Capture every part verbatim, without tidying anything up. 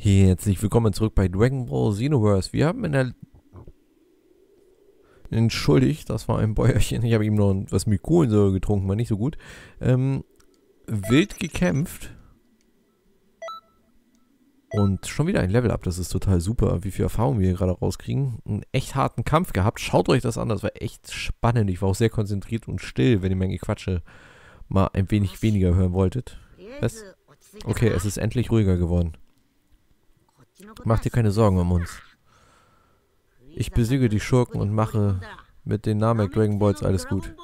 Herzlich willkommen zurück bei Dragon Ball Xenoverse. Wir haben in der... Entschuldigt, das war ein Bäuerchen. Ich habe ihm noch was mit Kohlensäure getrunken, war nicht so gut. Ähm, wild gekämpft. Und schon wieder ein Level-Up, das ist total super, wie viel Erfahrung wir hier gerade rauskriegen. Einen echt harten Kampf gehabt. Schaut euch das an, das war echt spannend. Ich war auch sehr konzentriert und still, wenn ihr meine Quatsche mal ein wenig weniger hören wolltet. Was? Okay, es ist endlich ruhiger geworden. Mach dir keine Sorgen um uns. Ich besiege die Schurken und mache mit den Namek Dragon Balls alles gut.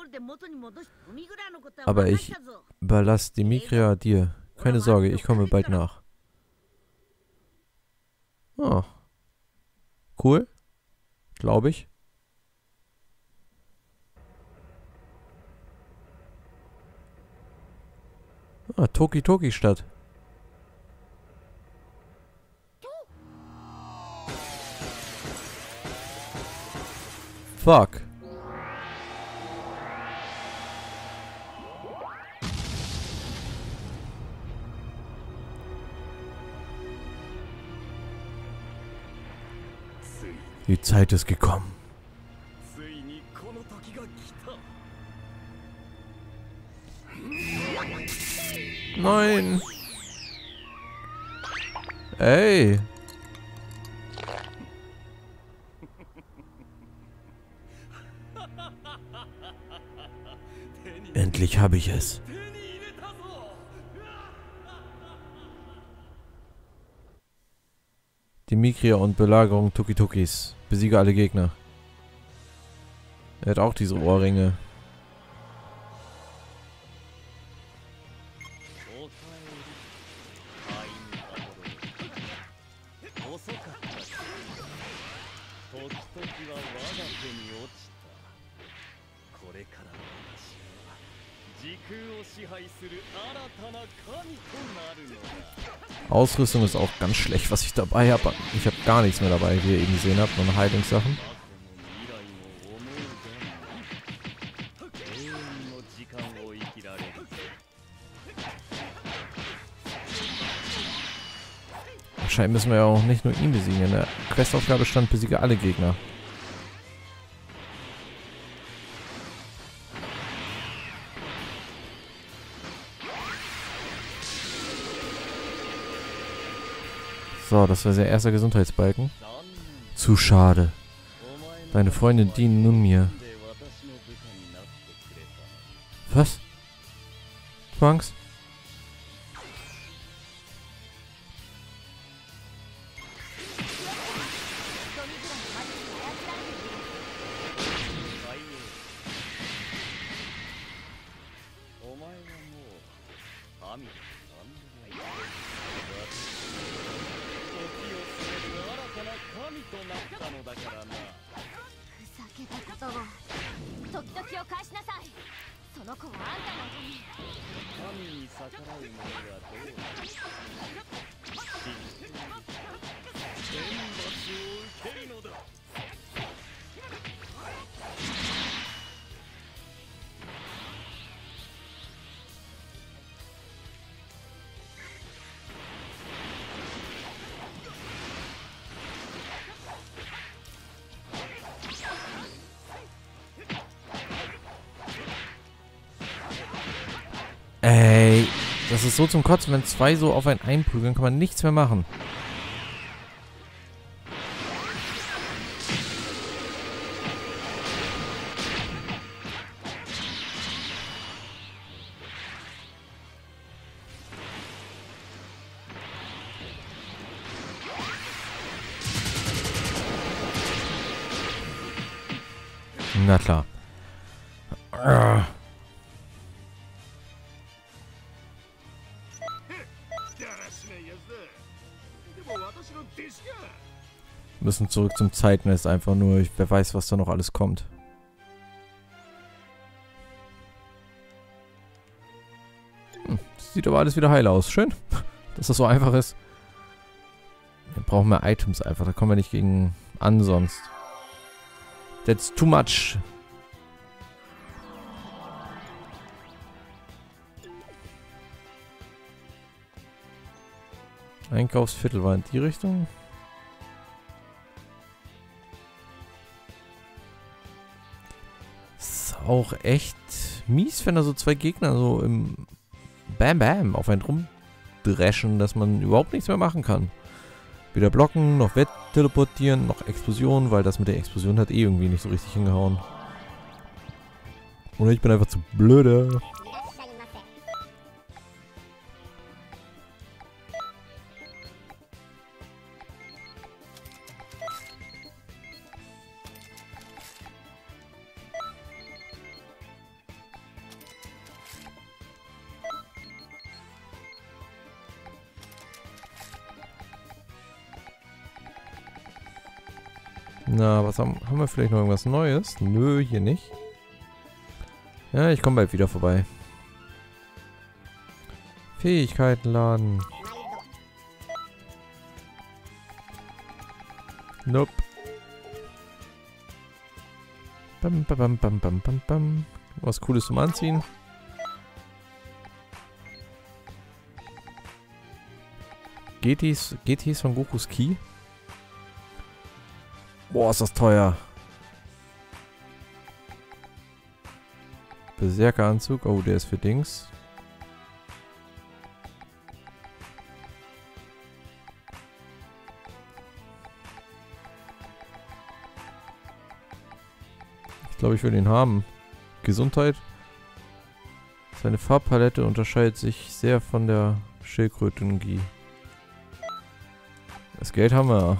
Aber ich überlasse die Migria dir. Keine Sorge, ich komme bald nach. Oh. Cool. Glaube ich. Ah, Toki Toki Stadt. Fuck. Die Zeit ist gekommen. Nein. Ey. Endlich habe ich es. Die Migria und Belagerung Toki-Tokis. Besiege alle Gegner. Er hat auch diese Ohrringe. Ausrüstung ist auch ganz schlecht, was ich dabei habe. Ich habe gar nichts mehr dabei, wie ihr eben gesehen habt. Nur Heilungssachen. Wahrscheinlich müssen wir ja auch nicht nur ihn besiegen. In der Questaufgabe stand, besiege alle Gegner. So, das war sein erster Gesundheitsbalken. Zu schade. Deine Freunde dienen nun mir. Was? Trunks? Ey, das ist so zum Kotzen, wenn zwei so auf einen einprügeln, kann man nichts mehr machen. Na klar. Wir müssen zurück zum Zeitnest einfach nur. Ich, wer weiß, was da noch alles kommt. Hm, sieht aber alles wieder heil aus. Schön, dass das so einfach ist. Wir brauchen mehr Items einfach. Da kommen wir nicht gegen an sonst. That's too much. Einkaufsviertel war in die Richtung. Ist auch echt mies, wenn da so zwei Gegner so im Bam Bam auf einen rumdreschen, dass man überhaupt nichts mehr machen kann. Weder blocken, noch wegteleportieren, noch Explosionen, weil das mit der Explosion hat eh irgendwie nicht so richtig hingehauen. Oder ich bin einfach zu blöde. Na, was haben, haben wir vielleicht noch irgendwas Neues? Nö, hier nicht. Ja, ich komme bald wieder vorbei. Fähigkeiten laden. Nope. Bam, bam, bam, bam, bam, bam. Was Cooles zum Anziehen. G Ts, G Ts von Gokus Ki. Boah, ist das teuer. Berserkeranzug. Oh, der ist für Dings. Ich glaube, ich will ihn haben. Gesundheit. Seine Farbpalette unterscheidet sich sehr von der Schildkröten-Gi. Das Geld haben wir.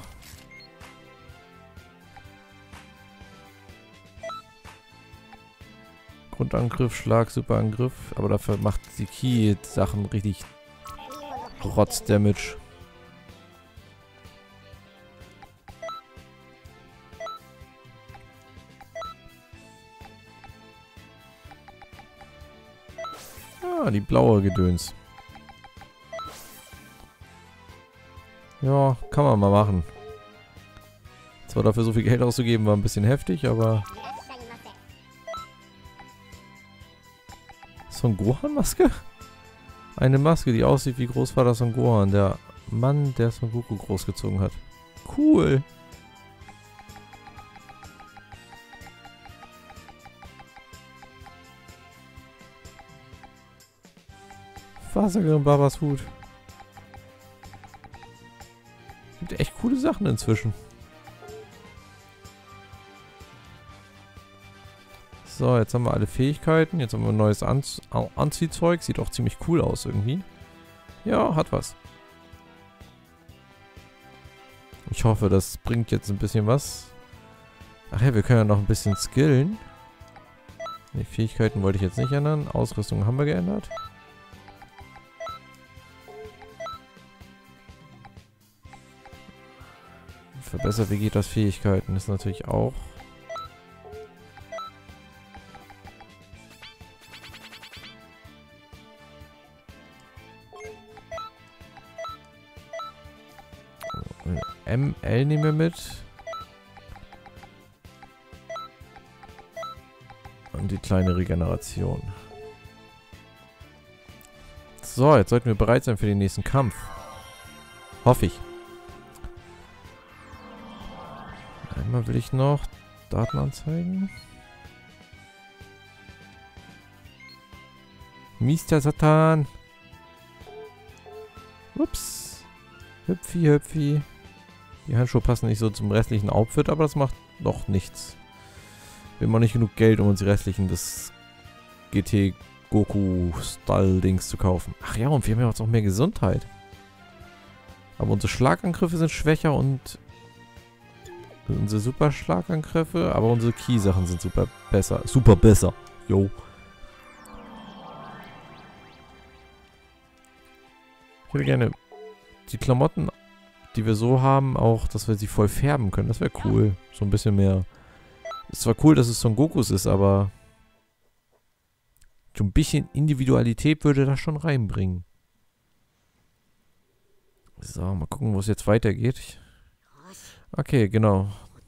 Grundangriff, Schlag, Superangriff. Aber dafür macht die Ki-Sachen richtig Rotz-Damage. Ah, die blaue Gedöns. Ja, kann man mal machen. Zwar dafür so viel Geld auszugeben, war ein bisschen heftig, aber... Son Gohan-Maske? Eine Maske, die aussieht wie Großvater Son Gohan, der Mann, der Son Goku großgezogen hat. Cool! Wassergrim Babas Hut. Gibt echt coole Sachen inzwischen. So, jetzt haben wir alle Fähigkeiten. Jetzt haben wir ein neues Anz Anziehzeug. Sieht auch ziemlich cool aus irgendwie. Ja, hat was. Ich hoffe, das bringt jetzt ein bisschen was. Ach ja, wir können ja noch ein bisschen skillen. Die Fähigkeiten wollte ich jetzt nicht ändern. Ausrüstung haben wir geändert. Verbessert Vegetas Fähigkeiten ist natürlich auch... M L nehmen wir mit. Und die kleine Regeneration. So, jetzt sollten wir bereit sein für den nächsten Kampf. Hoffe ich. Einmal will ich noch Daten anzeigen. Mister Satan. Ups. Hüpfi, hüpfi. Die Handschuhe passen nicht so zum restlichen Outfit, aber das macht doch nichts. Wir haben auch nicht genug Geld, um uns die restlichen des G T Goku-Style-Dings zu kaufen. Ach ja, und wir haben ja jetzt auch mehr Gesundheit. Aber unsere Schlagangriffe sind schwächer und unsere Super-Schlagangriffe, aber unsere Ki-Sachen sind super besser. Super besser. Jo. Ich würde gerne die Klamotten, die wir so haben, auch, dass wir sie voll färben können. Das wäre cool. So ein bisschen mehr. Ist zwar cool, dass es Son Gokus ist, aber so ein bisschen Individualität würde das schon reinbringen. So, mal gucken, wo es jetzt weitergeht. Okay, genau.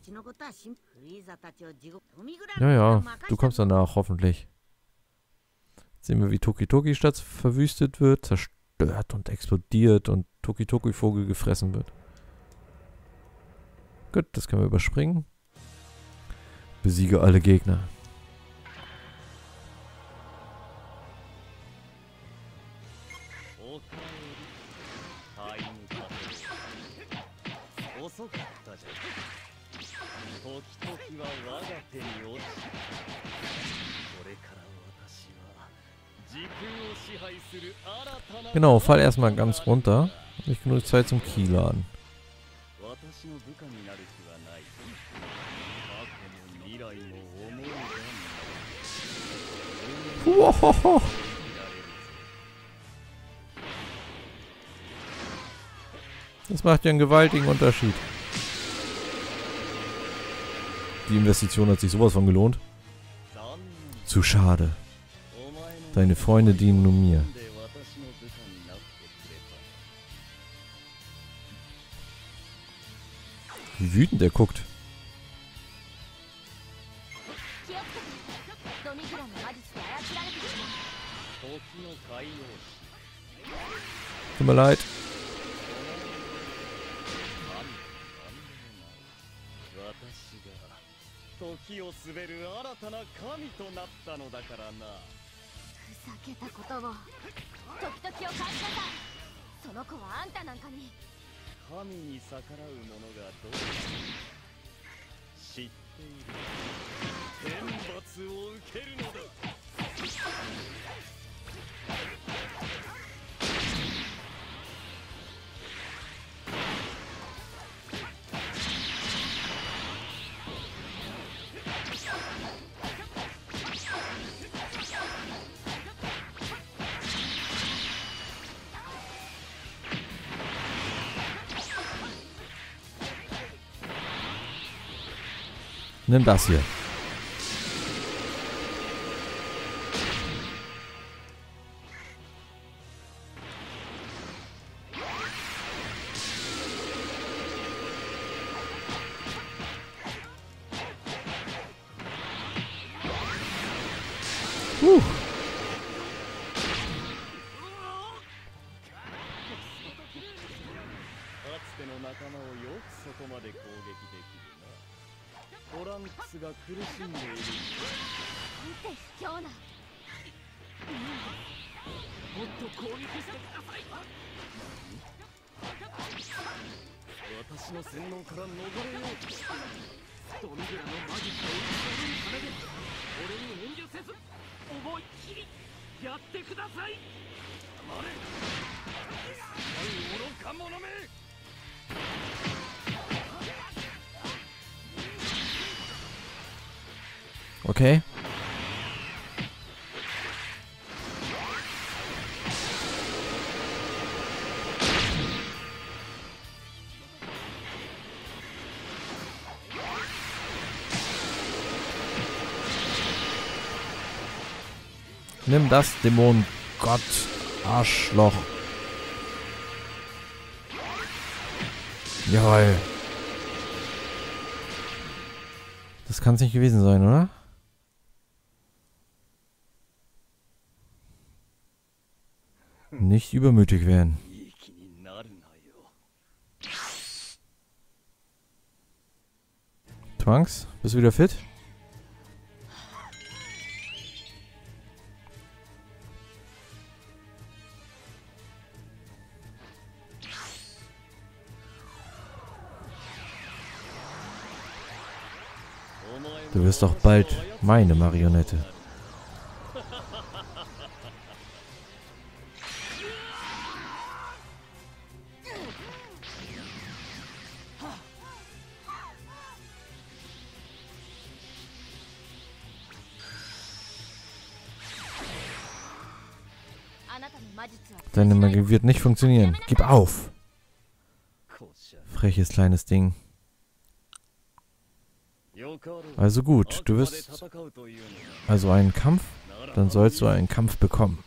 Ja, ja, du kommst danach, hoffentlich. Jetzt sehen wir, wie Toki Toki Stadt verwüstet wird, zerstört und explodiert und Toki-Toki-Vogel gefressen wird. Gut, das können wir überspringen. Besiege alle Gegner. Genau, fall erstmal ganz runter. Nicht genug Zeit zum Keyladen. Wow. Das macht ja einen gewaltigen Unterschied. Die Investition hat sich sowas von gelohnt. Zu schade. Deine Freunde dienen nur mir. Wie wütend er guckt. Tut mir leid. Nimm das hier. Uh. Okay. Nimm das, Dämon. Gott, Arschloch. Jawohl. Das kann es nicht gewesen sein, oder? Nicht übermütig werden. Trunks, bist du wieder fit? Du wirst doch bald meine Marionette. Deine Magie wird nicht funktionieren. Gib auf! Freches kleines Ding. Also gut, du wirst also einen Kampf, dann sollst du einen Kampf bekommen.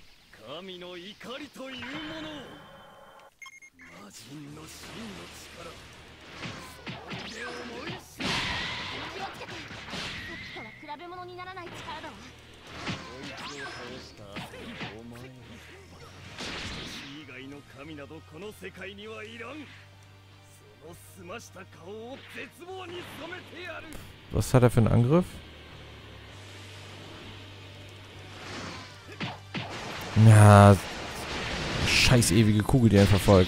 Was hat er für einen Angriff? Ja, scheiß ewige Kugel, die er verfolgt.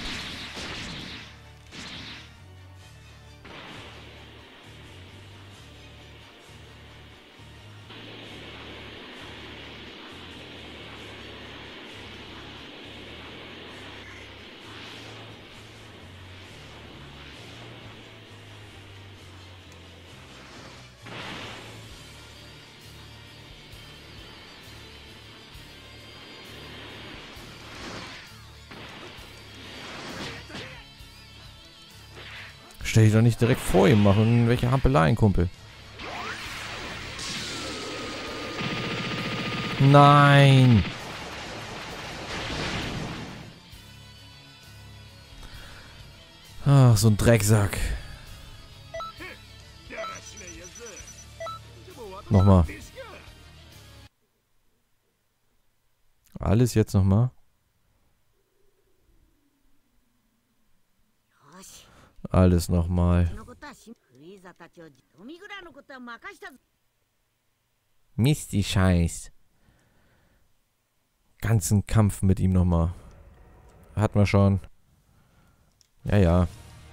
Stell dich doch nicht direkt vor ihm machen. Welche Hampeleien, Kumpel. Nein! Ach, so ein Drecksack. Nochmal. Alles jetzt nochmal. Alles nochmal. Mist, die Scheiß. Ganzen Kampf mit ihm nochmal. Hat man schon. Ja, ja.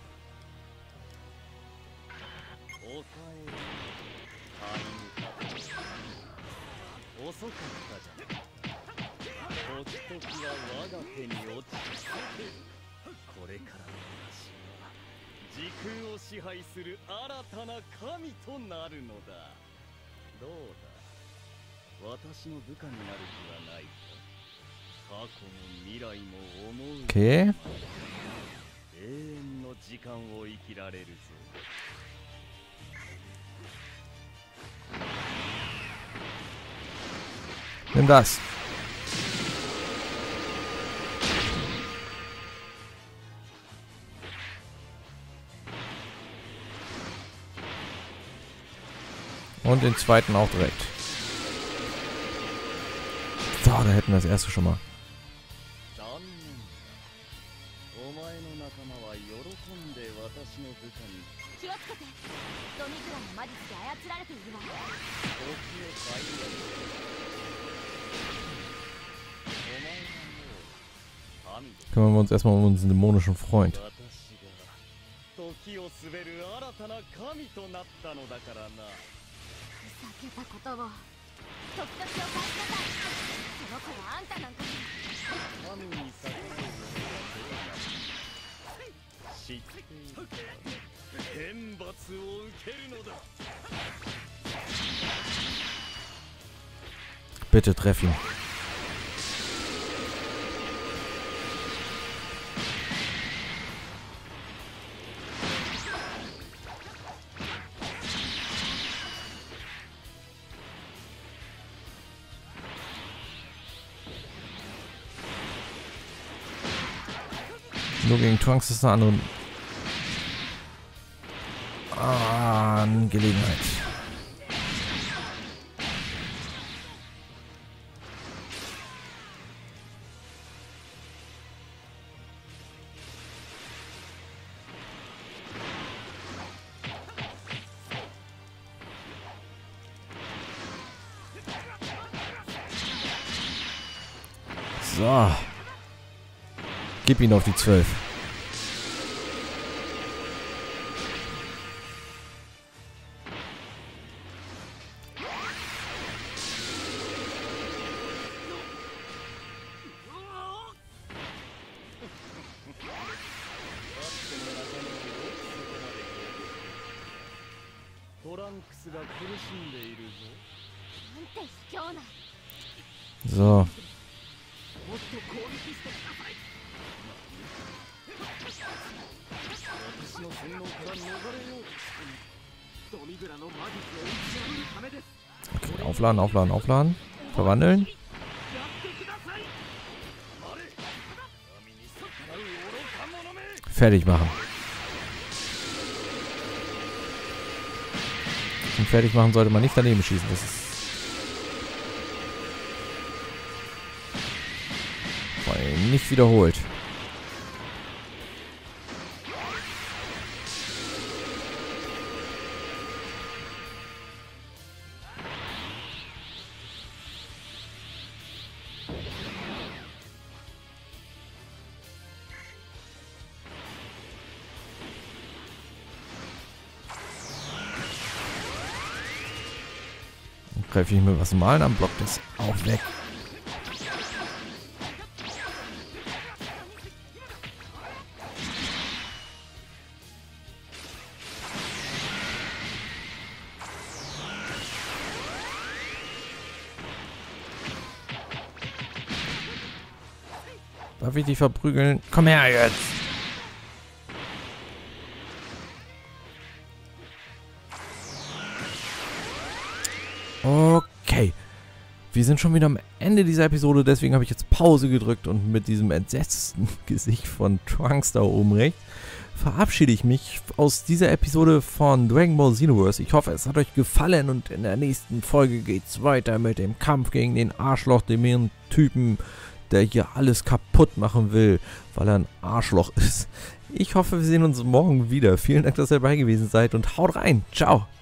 Okay. Nimm das. Und den zweiten auch direkt. So, da hätten wir das erste schon mal. Kümmern wir uns erstmal um unseren dämonischen Freund. Bitte treff ihn. Nur gegen Trunks ist eine andere ah, Angelegenheit. So. Gib ihn auf die zwölf. So. Okay, aufladen, aufladen, aufladen. Verwandeln. Fertig machen. Und fertig machen sollte man nicht daneben schießen. Das ist vor allem nicht wiederholt. Greife ich mir was malen, dann blockt das auch weg. Darf ich dich verprügeln? Komm her jetzt! Okay. Wir sind schon wieder am Ende dieser Episode, deswegen habe ich jetzt Pause gedrückt und mit diesem entsetzten Gesicht von Trunks da oben rechts verabschiede ich mich aus dieser Episode von Dragon Ball Xenoverse. Ich hoffe, es hat euch gefallen und in der nächsten Folge geht's weiter mit dem Kampf gegen den Arschloch-Dämonen-Typen, der hier alles kaputt machen will, weil er ein Arschloch ist. Ich hoffe, wir sehen uns morgen wieder. Vielen Dank, dass ihr dabei gewesen seid und haut rein. Ciao.